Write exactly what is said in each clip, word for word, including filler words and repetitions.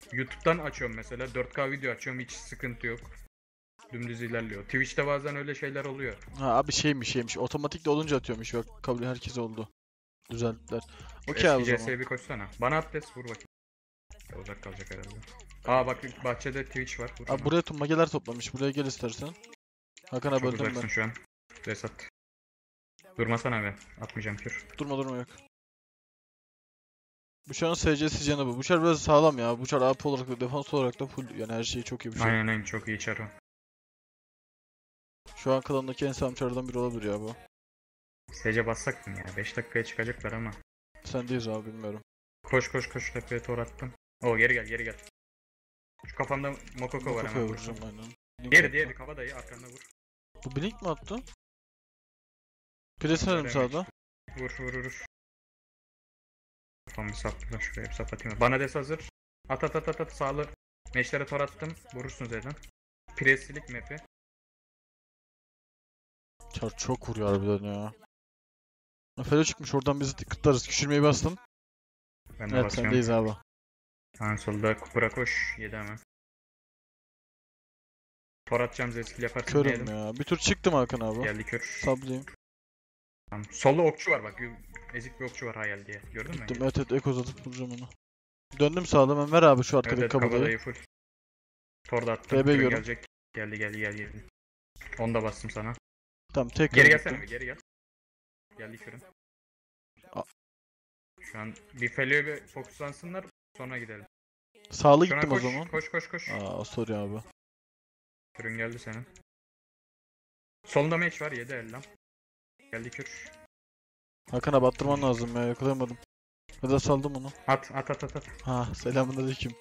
YouTube'dan açıyorum mesela. dört K video açıyorum. Hiç sıkıntı yok. Dümdüz ilerliyor. Twitch'te bazen öyle şeyler oluyor. Ha abi şeymiş şeymiş. Otomatik de olunca atıyormuş. Bak kabul herkes oldu. Düzelttiler. Okey abi Eski o zaman. C S'ye bir koşsana. Bana at des vur bakayım. Ya, uzak kalacak herhalde. Aa bak bahçede Twitch var. Vur Abi ona. buraya tüm mageler toplamış. Buraya gel istersen. Hakan abi Çok öldüm uzaksın ben. şu an. Des at. Durmasana be. Atmayacağım kür. Durma durma yok. Bu çarın S C'si canı bu. Bu çar biraz sağlam ya. Bu çar A P olarak da defans olarak da full. Yani her şeyi çok iyi bir şey. Aynen aynen çok iyi çar o. Şu an klanındaki en sağlam çarlardan biri olabilir ya bu. S C bassak mı ya? beş dakikaya çıkacaklar ama. Sendeyiz abi bilmiyorum. Koş koş koş tepeye tor attım. Oo geri gel geri gel. Şu kafanda Mokoko var Mokoka'ya hemen vursun. vuracağım aynen. Link Diğeri attı. diğeri kabadayı arkanda vur. Bu blink mi attı? Preslerim Damage. sağda. Vur vur vur. Kafamı sapla şuraya bir sap atayım. Bana des hazır. At at at at at sağlı. Meşlere tor attım. Vurursun Z'den. Presilik map'i. Çar çok vuruyor harbiden ya. Felo çıkmış oradan bizi kıtlarız. Küçülmeyi bastım. Ben de Evet basacağım. sendeyiz abi. En solda kupura koş. Yedi hemen. Tor atacağım Z-skill yaparsın. Körüm Yedim. ya. Bir tur çıktım Hakan abi. Geldi kör. Sablayayım. Tamam. Solda okçu var bak. Ezik bir okçu var hayal diye. Gördün mü? Gittim evet evet eko uzatıp vuracağım onu. Döndüm sağda hemen ver abi şu Evet, arkadaki evet kabadayı. kabadayı full. Tor da attım. B B Kürün yiyorum. gelecek. Geldi geldi geldi geldi. Onu da bastım sana. Tamam tekrar Geri gittim. gelsene bir geri gel. Geldi kürün. A- Şu an bir Felio'ya bir fokuslansınlar sonra gidelim. Sağlı Şuna gittim o koş, zaman. koş koş koş. Aa sorry abi. Kürün geldi senin. Solunda meç var yedi ellam. Geldi kür. Hakan abi attırman lazım ya yakalayamadım. Ya da saldım onu. At at at at at. Ha selamünaleyküm.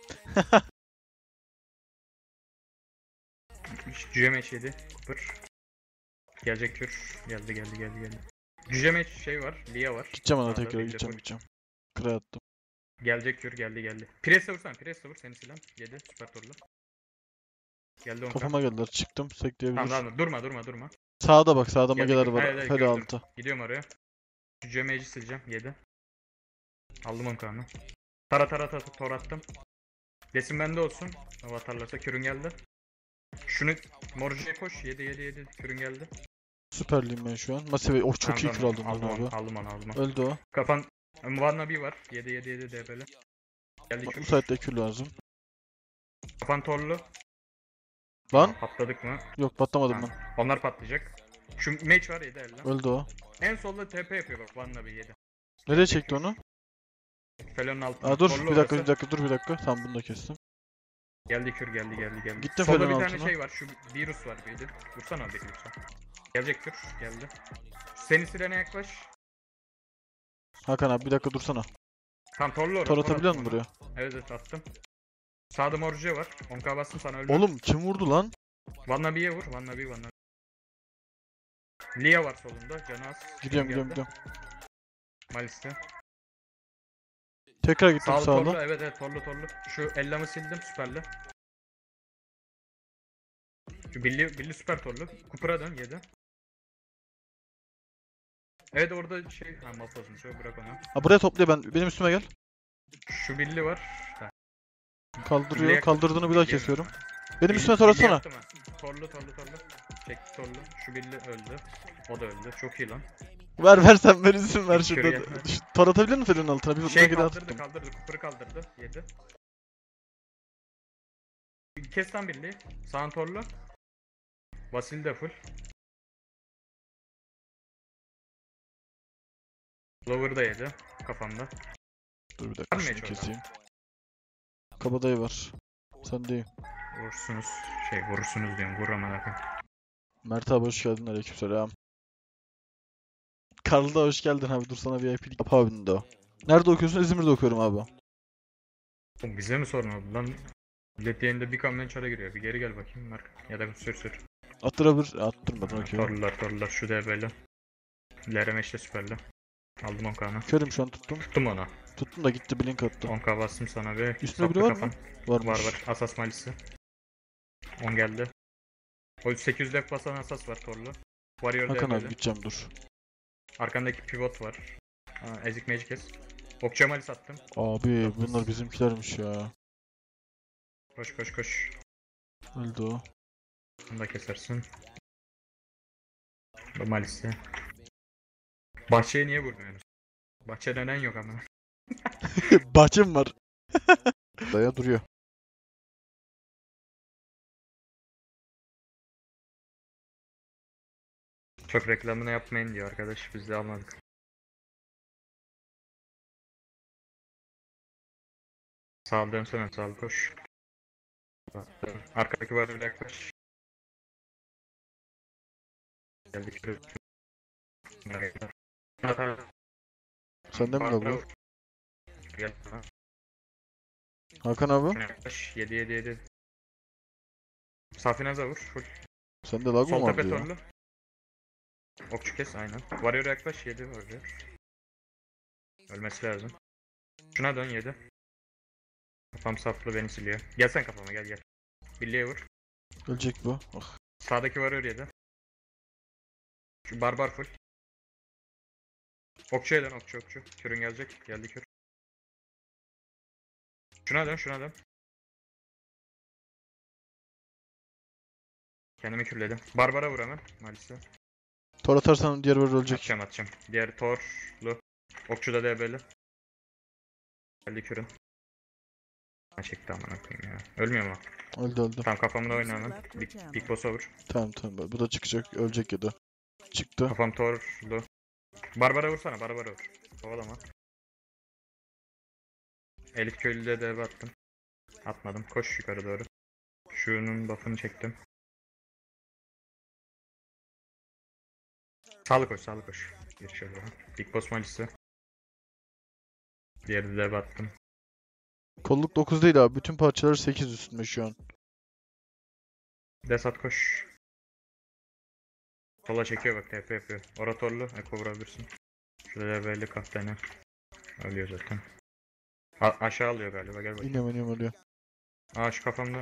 Cüce meç yedi. Kupır. Gelecek kür. Geldi geldi geldi geldi. Cüce meç şey var. Lia var. Gideceğim ona Sağda, tekrar Lille gideceğim full. gideceğim. Kıra attım. Gelecek kür geldi geldi. Presle vursan presle vur seni silah. yedi süper torlu. Geldi on. Kafama geldiler çıktım sekleyebilir. Tamam tamam durma durma durma. Sağda bak sağda Geldi mageler kür. var. Hayır, hayır, Felo gördüm. altı. Gidiyorum oraya. Cüce meci sileceğim. yedi. Aldım on kanı. Tara tara tara tor attım. Desin bende olsun. Avatarlarsa kürün geldi. Şunu Morcu'ya koş. yedi yedi yedi. Kürün geldi. Süperliyim ben şu an. Masive oh çok iyi Tamam, kür tamam. aldın Aldım lan onu, abi. aldım onu, aldım onu. Öldü o. Kafan Vannabi var. yedi yedi yedi D B'li. Geldi Bu kür. saatte kür lazım. Kafan torlu. Lan? Patladık mı? Yok patlamadım Tamam. ben. Onlar patlayacak. Şu mage var yedi elden. Öldü o. En solda T P yapıyor bak Vannabi yedi. Nereye çekti onu? Felon'un altına. Aa dur Torlu bir dakika orası. bir dakika dur bir dakika. Tamam bunu da kestim. Geldi kür geldi geldi geldi. Gittim Solda Felon'un bir tane altına. şey var. Şu virüs var bir de. Vursana oradaki virüse. Gelecek kür geldi. Seni silene yaklaş. Hakan abi bir dakika dursana. Tam torlu orada. Tor tor atabiliyor attım musun ona. buraya? Evet evet attım. Sağda morcuya var. on K bastım sana öldü. Oğlum kim vurdu lan? Vannabi'ye vur. Vannabi Vannabi. Lia var solunda. Canı az. Gidiyorum Geldi. gidiyorum gidiyorum. Malis'te. Tekrar gittim Sağlı torlu. sağla. Evet evet torlu torlu. Şu ellamı sildim süperli. Şu Billy, Billy süper torlu. Cooper'a dön yedi. Evet orada şey ha mafozmuş o bırak onu. Ha buraya topluyor ben. Benim üstüme gel. Şu Billy var. Ha, Kaldırıyor. Billy'ye- Kaldırdığını bir daha Billy'ye- kesiyorum. Benim Billy- üstüme tor Billy atsana. yaptı mı? Torlu torlu torlu. Çekti torlu. Şu Billy öldü. O da öldü. Çok iyi lan. Ver ver sen ver izin ver Şuraya. şurada. Şu- Tor atabilir misin Felo'nun altına? Bir Şey mage daha kaldırdı tuttum. kaldırdı. Cooper'ı kaldırdı. Yedi. Kes lan Billy'yi. Sağın torlu. Vasil de full. Lower da yedi. Kafamda. Dur bir dakika Var mı şunu hiç orada? keseyim. Kabadayı var. Sendeyim. Vurursunuz. Şey vurursunuz diyorum. Vur aman akım. Mert abi hoş geldin aleykümselam. Karlı da hoş geldin abi dur sana V I P'lik yap abinin de o. Nerede okuyorsun? İzmir'de okuyorum abi. Oğlum bize mi sormadı lan? Millet yayında bir kamyon çara giriyor. Bir geri gel bakayım Mark. Ya da sür sür. Attırabilir. Attırmadın okey. Torlular torlular şu D B'li. L R M işte süperli. Aldım on K'nı. Körüm şu an tuttum. Tuttum onu. Tuttum da gitti blink attı. on K bastım sana bir. Üstünde biri Saplı var kafan. mı? Varmış. Var var. Asas malisi. on geldi. O sekiz yüz def basan asas var torlu. Warrior Hakan D abi B'li. gideceğim dur. Arkandaki pivot var. Ha, ezik magic kes. Okçuya malis attım. Abi bunlar bizimkilermiş ya. Koş koş koş. Öldü o. Bunu da kesersin. Bu Malis'te. Bahçeye niye vurmuyorsunuz? Bahçe dönen yok ama. Bahçem var. Daya duruyor. Çok reklamını yapmayın diyor arkadaş. Biz de almadık. Sağ dönsene, sağ koş. Arkadaki var öyle yaklaş. Geldik. Sende mi lag var? Gel. Hakan abi. Yaklaş. yedi yedi yedi. Safinaz'a vur. Full. Sende lag mı Sol vardı tepe ya? torlu. Okçu kes aynen. Warrior'a yaklaş. yedi Warrior. Ölmesi lazım. Şuna dön yedi. Kafam saflı beni siliyor. Gel sen kafama gel gel. Birliğe vur. Ölecek bu. Ah. Sağdaki Warrior yedi. Şu barbar full. Okçuya dön okçu okçu. Kürün gelecek. Geldi kür. Şuna dön şuna dön. Kendimi kürledim. Barbara vur hemen. Malis'e. Tor atarsan diğer var ölecek. Atacağım atacağım. Diğer torlu. Okçu da D B'li. Geldi kürün. Ha çekti amına koyayım ya. Ölmüyor mu? Öldü öldü. Tam kafamda oyna hemen. Big, Big Boss'a vur. Tamam tamam. Bu da çıkacak. Ölecek ya da. Çıktı. Kafam torlu. Barbara vursana, Barbara vur. Kovalama. Elit köylüde de attım. Atmadım. Koş yukarı doğru. Şunun buff'ını çektim. Sağlı koş, sağlı koş. Bir şöyle. Big Boss Malis'i. Diğeri de attım. Kolluk dokuz değil abi. Bütün parçalar sekiz üstünde şu an. Desat koş. Sola çekiyor bak, T P yapıyor. Oratorlu, Eko vurabilirsin. Şurada belli kaptanı. Ölüyor zaten. A aşağı alıyor galiba, gel bakayım. İniyorum iniyorum ölüyor. Aa şu kafamda.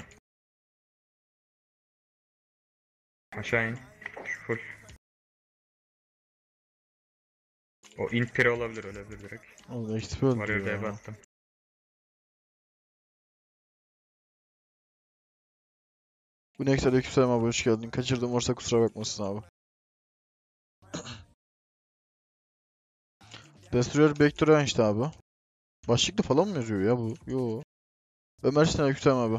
Aşağı in. Şu full. O int pire olabilir, ölebilir direkt. Oğlum X P öldü Warrior ya. D B attım. Bu Next aleykümselam abi hoş geldin. Kaçırdım varsa kusura bakmasın abi. Destroyer Backdoor'a işte abi. Başlıklı falan mı yazıyor ya bu? Yo. Ömer Sinan aleykümselam abi.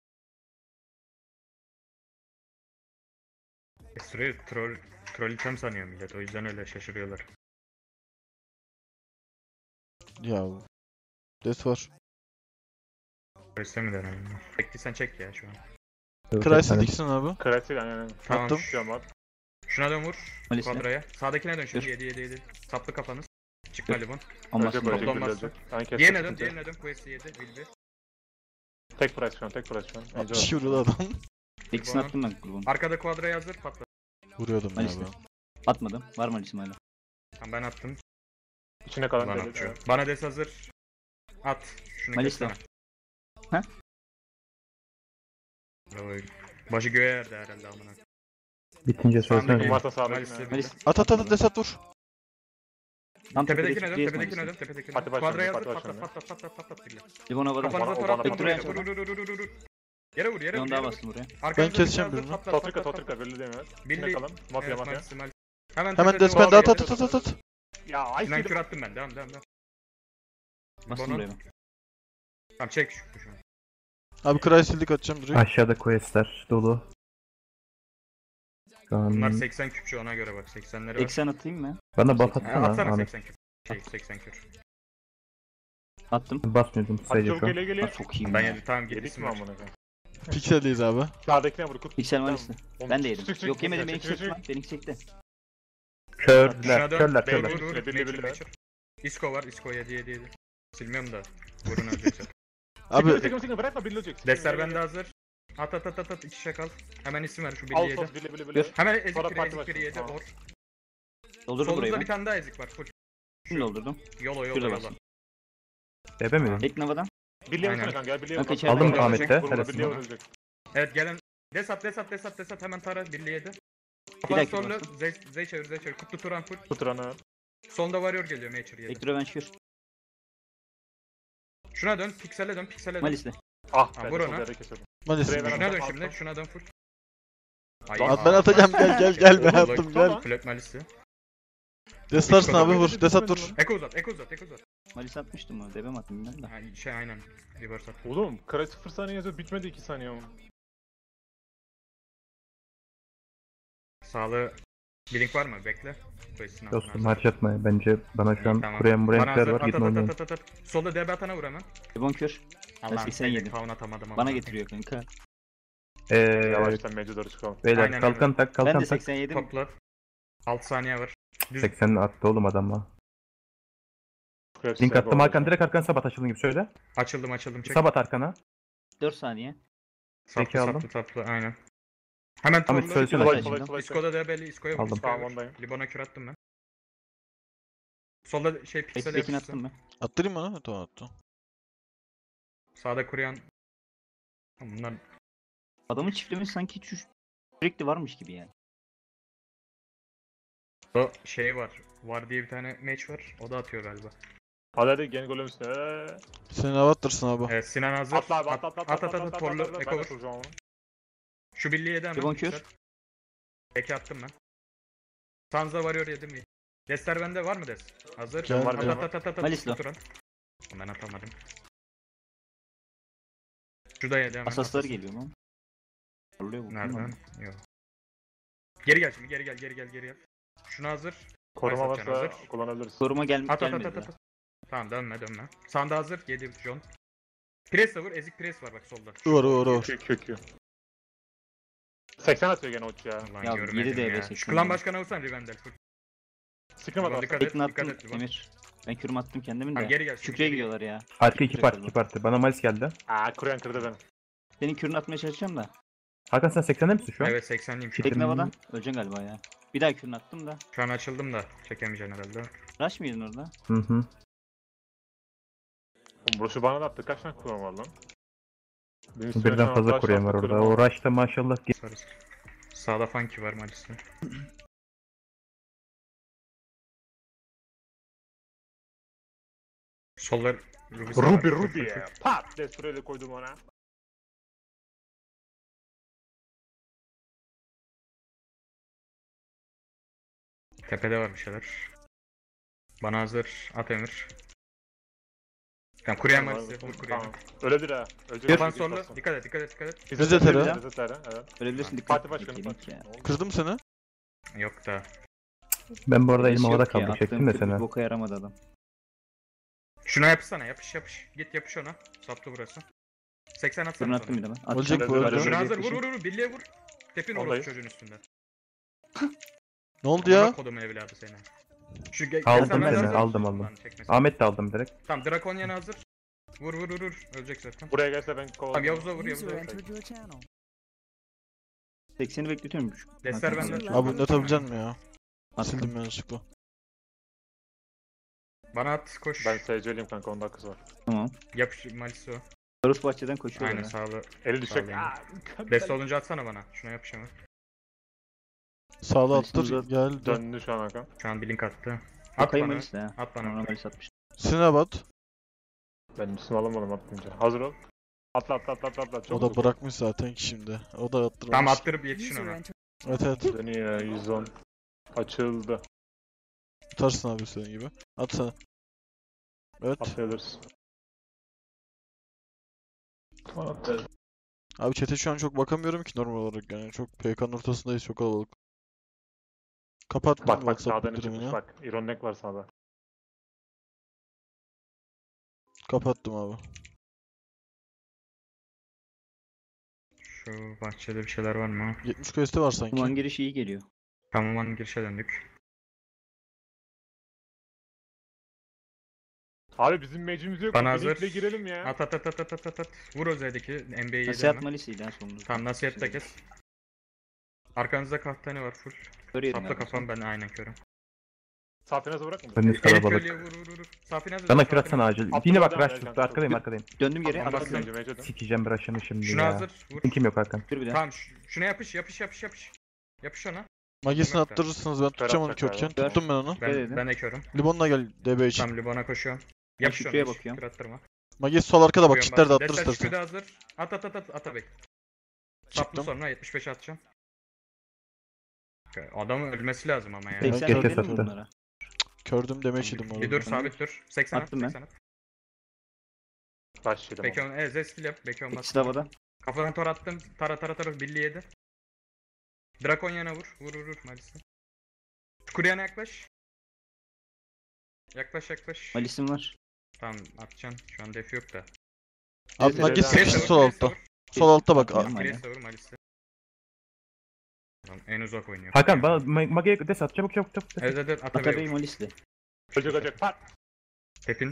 Destroyer troll, trolleyeceğim sanıyor millet, o yüzden öyle şaşırıyorlar. Ya. Des var. Öyle mi denelim? Çektiysen çek ya şu an. Crysis Dixon abi. Klasik yani. Tamam. Attım. Şu an var. Şuna dön vur. Malis'le. Quadra'ya. Sağdakine dön şimdi. Dur. yedi yedi yedi. Saplı kafanız. Çıkma limon. Ama Ölecek Toplam ölecek bastı. ölecek. Ben kestim. Diğerine dön, sıkıntı yok. diğerine dön. Quest'i yedi. Bildi. Tek price şu an, tek price şu an. Ece altmış var. vuruyordu adam. Dixon attım ben grubum. Arkada Quadra'ya hazır. Patla. Vuruyordum ya Malis'le. ben. Atmadım. Var mı Alice'im hala? Tamam ben attım. İçine kalan Bana dedi. atıyor. Bana des hazır. At. Şunu Malis'le. kessene. Ha? Oy. Başı göğe erdi herhalde amına. Bitince Sağındaki söylesene. Varsa sağdakine. Malis'le bildi. Malis. At at at desat vur. Tam Tepedekine dön, tepedeki tepedekine dön, Malis'le. tepedekine Pati dön. başlandı, Quadra'ya pati hazır. Patlat, başlandı. patlat, patlat, patlat bildi. Limon havada. Kafanıza Bana- tor bana attım bak. buraya. Dur, Vur, dur, vur, vur, vur, vur, vur. Yere vur, yere vur, Limon daha yere vur. bastım buraya. Arkanıza keseceğim bir şey birini. hazır, patlat, Totrika, patlat, Totrika patlat. belli değil mi? Billi. İçine kalan. Mafya, Evet, mafya. Malis'le, Malis'le. Hemen Hemen tepede despen o de at yere at at at at. Ya ay Ben seni. kür attım ben. Devam, devam, devam. Bastım Bono. buraya ben. Tamam çek şu şu an. Abi Crysil'lik atacağım direkt. Aşağıda questler dolu. Şu an Bunlar seksen küpçü, ona göre bak. seksenleri var. Eksen atayım mı? bana buff Ha, atsana atsana Ahmet. seksen küp. Şey seksen kür. Attım. Basmıyordum Hadi sayıca çabuk şu an. geliyor Ha, geliyor. çok iyiyim Ben ya. yedim, tamam Yedik gitmişsin mi maç. amına koyayım? Pikseldeyiz abi. Sağdakine vur. Kurt. Piksel Malis'le. Tamam. Ben de yedim. Çık, çık, Yok çık, yemedim. çık, Benimki çık, çekti çık. lan. Benimki çekti. Körler, Şuna dön. körler, Bey, körler. vur, vur, Belli, Nature, belli. Nature. Isko var, Isko yedi yedi yedi. Silmiyorum da. Vurun ölecekse. Abi Sıkıntı, sıkıntı, sıkıntı. Bırakma belli olacak. Destler bende hazır. At at at at at, iç içe kal. Hemen isim ver şu Al bilgiyi sos yedi. bile bile bile. Dur. Hemen ezik Sonra biri, parti ezik biri yedi. başlıyor. Or. Doldurdum burayı Solunuzda ben. bir tane daha ezik var. Full. Şimdi doldurdum. Yolo yolo Şurada yolo. bastım. Ebe mi? Ek Nava'dan. Birliğe Aynen. vursana kanka ya birliğe Kanka vur. içeride Aldım Aldım Ahmet'te. Vurma, Helal Birliğe olsun. vuracak. Evet gelen. Desat desat desat desat hemen tara birliği yedi. Bir Kafanı dakika sollu. bastım. Zey, zey çevir zey çevir. Kutlu Turan full. Tuturanı. Sonda Warrior geliyor Nature yedi. Ektra ben şükür. Şuna dön. Piksele dön. Piksele dön. Malis'le. Ah Ha, ben vur de ona. sol yerde keselim. Malis'im Şuraya ben. Şuna dön Attım, şimdi. attım. Şuna dön full. Ay, Lan At ben aa, atacağım gel gel gel ben Oğlum, attım tamam. gel. Flört malisi. Destarsın abi Düşmedi, vur. Desat düşmedi vur. lan. Eko uzat, eko uzat, eko uzat. Malis atmıştım mı? Debe mi attım ben de? Ha, şey aynen. Reverse at. Oğlum kara sıfır saniye yazıyor bitmedi iki saniye ama. Sağlığı. Blink var mı? Bekle. Koysun altına Dostum hazır. harcatma. Bence bana şu an İyi, tamam. kuruyan buraya Bana var. hazır. At Gidin at at oynayın. at at at. Solda D B atana vur hemen. Debon kör. Allah'ım seksen seni yedi. Pound atamadım ama. Bana getiriyor kanka. Eee Yavaştan mece doğru çıkalım. beyler Aynen kalkan tak Ben kalkan de tak. seksen yedim. Topla. altı saniye var. Düz. seksen attı oğlum adamla. Hepsi Link attım bu Hakan arada. direkt arkan sabat açıldığın gibi söyle. Açıldım açıldım çek. Sabat arkana. dört saniye. Saplı Peki, aldım. saplı saplı aynen. Hemen Ahmet torlu. söylesene. Kolay şimdi. kolay kolay. İsko'da D B'li İsko'ya vur. Aldım. İsko'ya Tamam, vur. ondayım. Libon'a kür attım ben. Solda şey piksel Beklekin yapıştı. attım ben. Attırayım mı lan? Tamam attım. Sağda kuruyan. Bunlar Adamın çiftlemesi sanki hiç sürekli varmış gibi yani. o şey var. Var diye bir tane match var. O da atıyor galiba. Hadi hadi gene golüm üstüne. Eee. Senin avattarsın abi. Evet Sinan hazır. Atla abi at at at at at at, at, torlu Ben eko de vur. kuracağım onu. Şu birliğe de hemen. Libon kür. piksel. Eki attım ben. Sanza varıyor yedim mi? Destler bende var mı des? Hazır. Gel, at, gel. at at at at. Malislo. Turan. Ben atamadım. Şu da yedi hemen. Asasları atlasın. geliyor lan. Horluyor bu. Nereden? Yok. Geri gel şimdi geri gel geri gel geri gel. Şuna hazır. Koruma Malis atacaksın, varsa hazır. kullanabiliriz. Soruma gel At at at gelmedi at daha. at. Tamam dönme dönme. Sanda hazır. yedi John. Pres de vur. Ezik pres var bak solda. Şu Var, var, var. Kö kö kö. seksen atıyor gene uç ya. Ulan Ya, görmedim yedi D B ya. seksen Şu klan yedi. başkanı vursan Rivendell. Full. Sıkım at Dikkat aslında. et, Tekin dikkat attım et. Libon. Emir. Ben kürüm attım kendimin Tamam de. geri gel. şimdi, Şükrü'ye geri gel. gidiyorlar ya. Arka iki Direkt parti oldu. iki parti. Bana Malis geldi. Aa kuruyan kırdı beni. Senin kürünü atmaya çalışacağım da. Hakan sen seksende misin şu an? Evet seksenliyim şu an. Tek- Teknavadan öleceksin galiba ya. Bir daha kürünü attım da. Şu an açıldım da çekemeyeceksin herhalde. Rush mıydın orada? Hı hı. Oğlum burası bana da attı. Kaç tane kuruyan var lan? Benim üstüme şu Birden an fazla rush kuruyan var attı, orada. kuruyan O var. rush'ta maşallah. Sarı. Sağda funky var maalesef. Sollar Ruby sağ var. Ruby Full, full, Ruby full. ya. Pat! Destroy'le koydum ona. Tepede var bir şeyler. Bana hazır. At Emir. Tamam kuruyan maalesef. Vur kuruyan. Tamam. Ölebilir ha. Ölecek. Kapan sollu. Dikkat et dikkat et dikkat et. Rezetleri. Rezetleri, evet. Ölebilirsin dikkat Parti et. başkanı Yedik parti. ya. Ne oldu? Kırdım seni. Yok da. Ben bu arada Öylesi elim havada yok ya, kaldı. attığım Çektim de kür seni. bir boka yaramadı adam. Şuna yapışsana yapış yapış. Git yapış ona. Saptı burası. seksen Kürünü atsana attım sonra. bir de ben. Ölecek Atacağım. bu, öldü. Şuna Öyle hazır vur vur vur. Birliğe vur. Tepin orası Oradayım. çocuğun üstünde. Ne oldu Amına ya? Kodumun evladı seni. Şu ge- Aldım Gelsen ben seni, hazır. aldım, aldım. Lan çekmesin. Ahmet de aldım direkt. Tamam Drakonyan hazır. Vur vur vur vur. Ölecek zaten. Buraya gelse ben Tamam kovalarım. Yavuz'a vur Yavuz'a User vur. entered your channel. sekseni bekletiyorum. Destler Hakan. bende. Abi ne atabilecek mi ya? Attım. Sildim yanlışlıkla. Bana at koş. Ben S C'liyim kanka on dakikası var. Tamam. Yapış Malisi o. Sarus bahçeden koşuyor. Aynen ya. sağlı. Eli düşecek. Sağlayayım. Aa, Deste olunca atsana bana. Şuna yapış ama. Sağda Malis'in attır uzat- geldi. Döndü şu an Hakan. Şu an bir link attı. At Bokayı bana. Malis de ha. At bana. Sonra Malis atmış. Sinebat. Ben üstüne alamadım atmayınca. Hazır ol. Atla atla atla atla atla. O Çok da hızlı. bırakmış zaten ki şimdi. O da attırmış. Tamam attırıp yetişin User ona. entered. Evet evet. Dönüyor yüz on. Açıldı. Tutarsın abi senin gibi. At sen. Evet. Atlayabiliriz. At. Abi chat'e şu an çok bakamıyorum ki normal olarak yani. Çok P K'nın ortasındayız, çok kalabalık. Kapattım Bak bak WhatsApp sağdan çıkmış bildirimini. bak. İronek var sağda. Kapattım abi. Şu bahçede bir şeyler var mı? yetmiş quest'i var sanki. Kuman girişi iyi geliyor. Tamam lan girişe döndük. Abi bizim mecimiz yok. Bana Bir hazır. linkle girelim ya. At at at at at at at at. Vur Özel'deki N B A'yi Nasihat Malis'iydi en sonunda. Tamam nasihat da kes. Arkanızda kahtani var full. Kör yedim Sapla galiba. kafam ben aynen körüm. Safinaz'ı bırakma. Ben üst Elif kalabalık. Kölye'ye vur vur vur. Safi nazır. Bana kür atsana acil. Attım, Yine bak adam rush geldi. tuttu. Arkadayım arkadayım. Döndüm geri. Tamam, Attım. bastım. Mece mece dön. Sikeceğim rush'ını şimdi Şuna ya. hazır. Vur. Linkim yok Hakan. Kür bir daha. Tamam ş- şuna yapış yapış yapış yapış. Yapış ona. Magesini Yok da. attırırsınız, ben tutacağım onu atacak körken. galiba. Tuttum ben onu. Ben, dedim. ben de körüm. Libon'la gel D B için. Tamam Libon'a koşuyorum. Yapış Şükrü'ye ona. hiç bakıyorum. kür attırma. Magis sol arkada bak. Vuruyorum Çitler de bastım. attır Destek istersen. şüphede hazır. At at at at at bek. Saplı Çıktım. sonra yetmiş beş atacağım. Adamın ölmesi lazım ama yani. seksen geç ödedim hesapta. bunlara. Kördüm demeç yedim Bir oğlum. dur sabit dur. seksen at. Attım ben. seksen at. Başladım. Bekon e Z skill yap. Bekon İkisi bas. de havada. Kafadan tor attım. Tara tara tara Billy yedi. Drakonya'na vur. Vur vur vur Malis'e. Kuryana yaklaş. Yaklaş yaklaş. Malis'im var. Tamam atacaksın. Şu an def yok da. Abi Neyse, Magis Grace'e Grace'e sıkıştı vur, sol Grace'e altta. vur. Sol altta bak. Atmıyorum hala. Grace'e vur Malis'e. Tamam, en uzak oynuyor. Hakan bana Ma- Magi'ye des at çabuk çabuk çabuk. Evet evet Atabey Atabey vur. Malis'li. Ölecek ölecek. Pat. Tepin.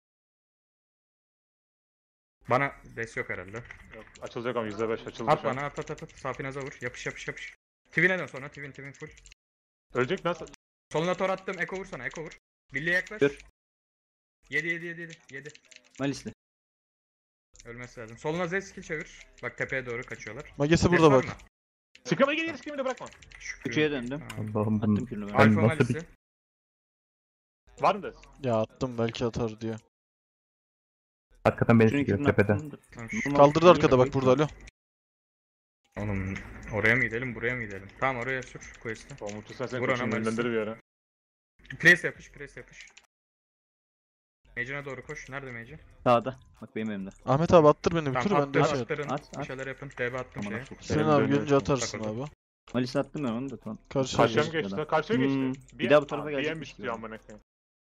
Bana des yok herhalde. Yok, açılacak ama yüzde beş açıldı At şu an. bana at at at at. Sapinaza vur. Yapış yapış yapış. Twin'e dön sonra. Twin Twin full. Ölecek nasıl? Soluna tor attım. Eko vur sana. Eko vur. Billy'e yaklaş. Dur. yedi yedi yedi yedi. yedi. Malis'li. Ölmesi lazım. Soluna Z skill çevir. Bak tepeye doğru kaçıyorlar. Magis'i Des burada var bak. mı? Sıkıma gelir sıkımı da bırakma. Şükrü. Üçüye döndüm. Tamam. Allah'ım Attım bunu. kürünü ben. Ben Alfa nasıl bir- Malis'i. Var mı des? Ya attım belki atar diye. Arkadan beni Şunun çıkıyor kürünü tepeden. attım. Tamam, şu- Bunu Kaldırdı alayım, arkada bak koyayım. burada alo. Oğlum oraya mı gidelim buraya mı gidelim? Tamam oraya sür quest'i. O mutluysan sen Vur koçun ana önündendir bir ara. Press yapış press yapış. Mage'ine doğru koş. Nerede Mage? Sağda. Bak benim elimde. Ahmet abi attır beni bir tur Tamam ben de attır şey attırın. At, Bir at. şeyler yapın. D B attım Aman şeye. Allah'ım. Senin Benim abi dönüyor gelince şu an. atarsın Takıldı. abi. Malis'le attım ben onu da tamam. Karşı Karşıya mı Karşıya geçti? da. Karşıya Hmm, geçti. bir daha bu tarafa B M gelecekmiş istiyor gibi. amına koyayım.